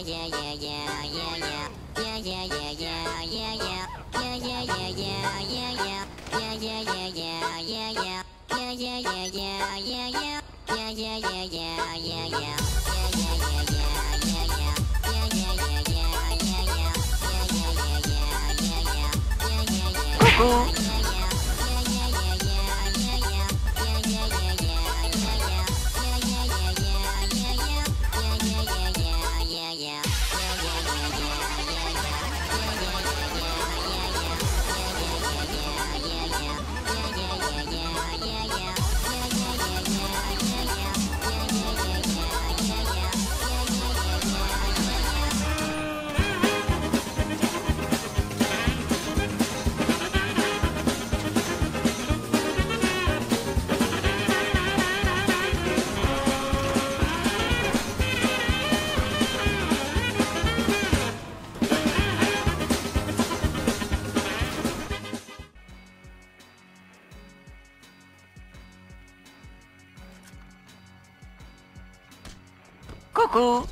Coucou.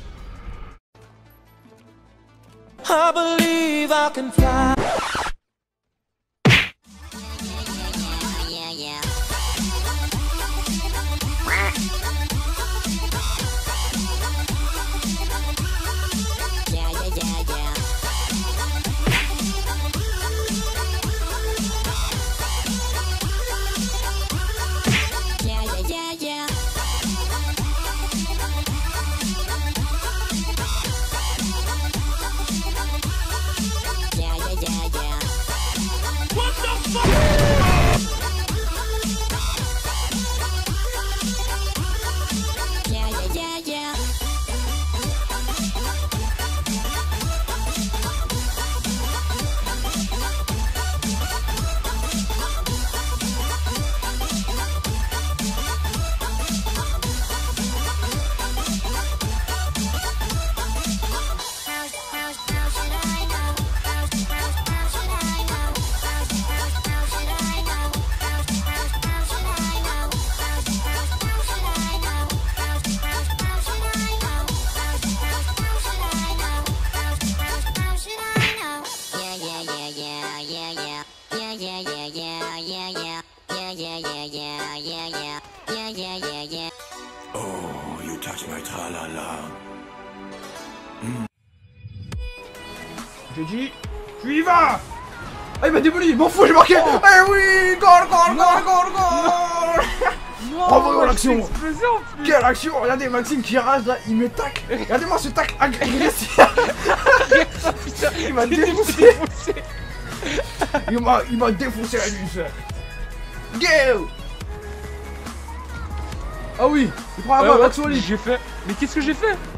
I believe I can fly. Oh, you touch my tra-la-la. J'ai dit, tu y vas. Ah, il m'a démoli, m'en fous, j'ai marqué. Eh oui, goal, goal, goal, goal, goal. Bravo, l'action. Quelle action. Regardez Maxime qui rase là, il me tac. Regardez-moi ce tac agressif. Il m'a défoncé. Il m'a défoncé la nuit. Go. Ah oui, il prend la balle, l'action. J'ai fait. Mais qu'est-ce que j'ai fait?